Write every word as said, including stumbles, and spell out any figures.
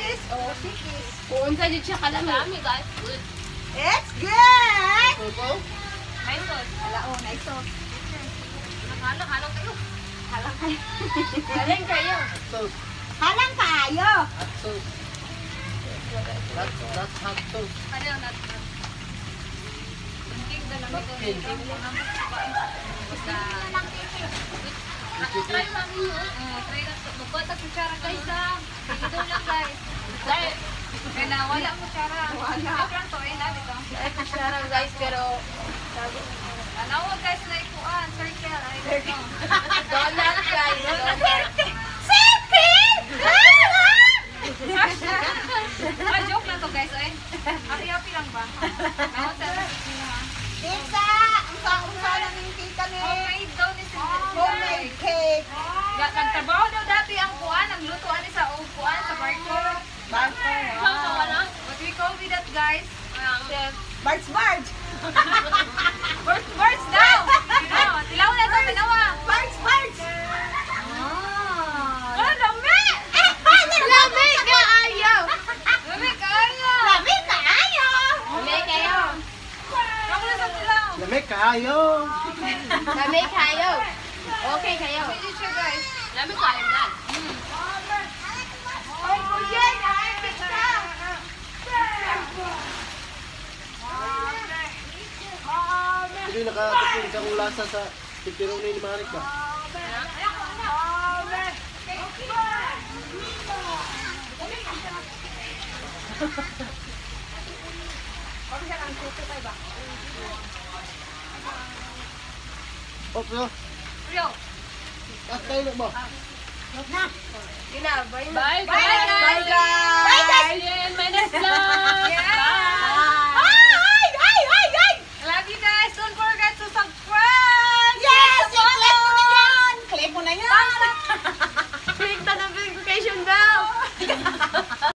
Sikis. Oh, sikis. Kung sa dito siya kalami guys. It's good! Ito? May sauce. Hala, oh, nice sauce. Halang, halang kayo. Halang kayo. Halang kayo. Sauce. Halang kayo. Hot sauce. That's, that's hot sauce. Ano yung nat? Tingking na lang ito. Tingking. Tingking mo naman sa bain. Basta... Try mami yun. Try na. Magbatag kutsara guys ha. Ito lang guys. Kaya na wala kutsara. Wala. Sobrang to eh. Lalo ito. Ay kutsara guys pero... Anawag guys na ikuan. Circle. Ay ito. Donut guys. Circle! Ah, joke lang to guys. Ay. Happy-happy lang ba? Nawag sa Pizza! Ang sa-unsa lang yung tita ni... homemade daw ni Cindy. Homemade cake. Nagtrabaho daw dati ang kuan, naglutuan ni sa og kuan sa barko. Barko, Wow. What we call with that guys? Chef. Barge, barge. Birds, birds daw! Tilaw, tilaw na ito, tinawa. Barge, barge. Ah, lami! Lami ka ayaw. Lami kayo! Lami ka ayaw. Lami kayo! Ako na sa tilaw. Lamig kaayo. Lami kayo! Okay kayo. Pwede siya guys. Lami kayo na. Ay, kuya, ay, pizza. Hindi nakatapin sa kung lasa sa pipironi ni Marik ba? Oh, pero, Rio. at kayo na ba? Bye, bye, Bye, guys.